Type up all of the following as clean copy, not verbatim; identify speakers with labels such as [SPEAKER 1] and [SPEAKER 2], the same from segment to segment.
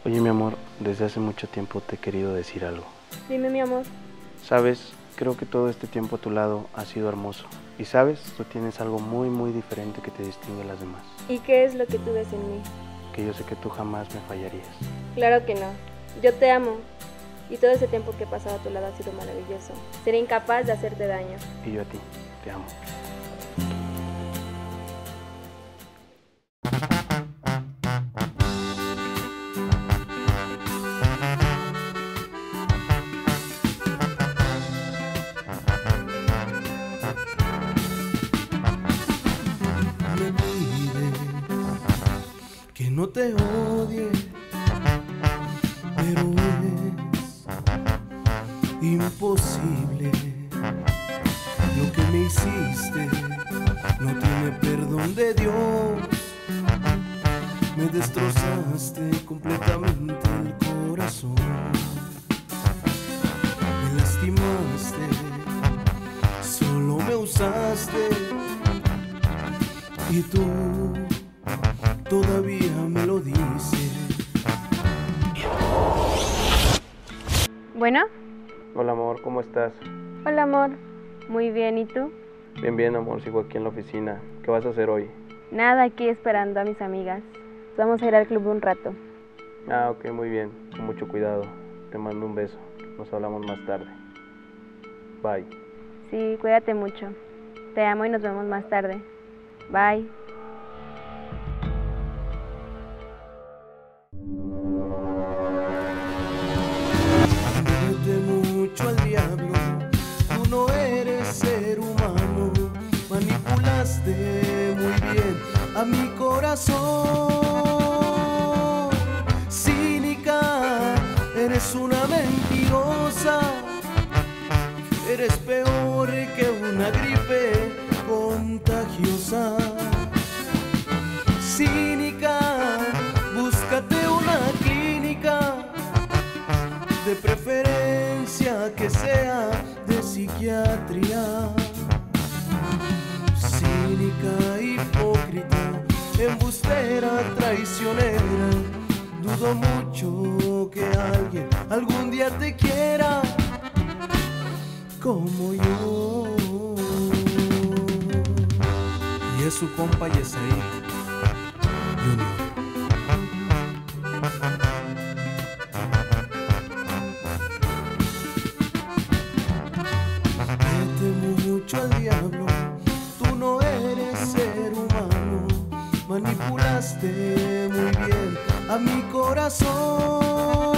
[SPEAKER 1] Oye, mi amor, desde hace mucho tiempo te he querido decir algo.
[SPEAKER 2] Dime, mi amor.
[SPEAKER 1] Sabes, creo que todo este tiempo a tu lado ha sido hermoso. Y sabes, tú tienes algo muy diferente que te distingue a las demás.
[SPEAKER 2] ¿Y qué es lo que tú ves en mí?
[SPEAKER 1] Que yo sé que tú jamás me fallarías.
[SPEAKER 2] Claro que no. Yo te amo. Y todo ese tiempo que he pasado a tu lado ha sido maravilloso. Seré incapaz de hacerte daño.
[SPEAKER 1] Y yo a ti, te amo.
[SPEAKER 3] Me pide que no te odie, pero es imposible. Lo que me hiciste no tiene perdón de Dios. Me destrozaste completamente el corazón. Me lastimaste, solo me usaste. Y tú todavía me lo dices.
[SPEAKER 2] Bueno.
[SPEAKER 1] Hola, amor, ¿cómo estás?
[SPEAKER 2] Hola, amor. Muy bien, ¿y tú?
[SPEAKER 1] Bien, amor, sigo aquí en la oficina. ¿Qué vas a hacer hoy?
[SPEAKER 2] Nada, aquí esperando a mis amigas. Vamos a ir al club un rato.
[SPEAKER 1] Ah, ok, muy bien. Con mucho cuidado. Te mando un beso. Nos hablamos más tarde. Bye.
[SPEAKER 2] Sí, cuídate mucho. Te amo y nos vemos más tarde. Bye.
[SPEAKER 3] Vete mucho al diablo, tú no eres ser humano. Manipulaste muy bien a mi corazón. Cínica, eres una mentirosa. Eres peor que una gripe contagiosa. Cínica, búscate una clínica, de preferencia que sea de psiquiatría. Cínica, hipócrita, embustera, traicionera. Dudo mucho que alguien algún día te quiera como yo. Y es su compa Yesaí Junior. Vete mucho al diablo, tú no eres ser humano. Manipulaste muy bien a mi corazón.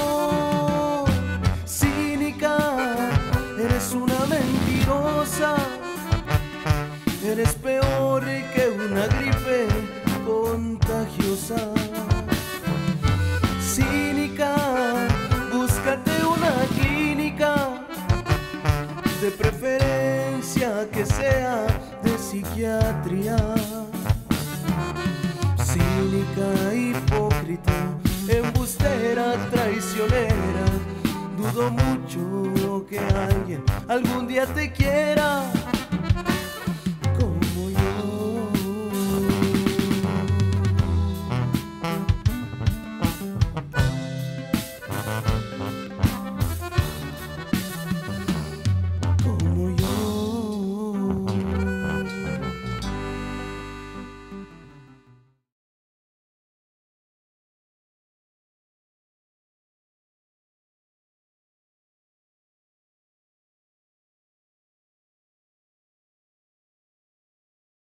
[SPEAKER 3] Cínica, eres una mentirosa. Eres peor que una gripe contagiosa. Cínica, búscate una clínica, de preferencia que sea de psiquiatría. Cínica, hipócrita, embustera, traicionera. Dudo mucho que alguien algún día te quiera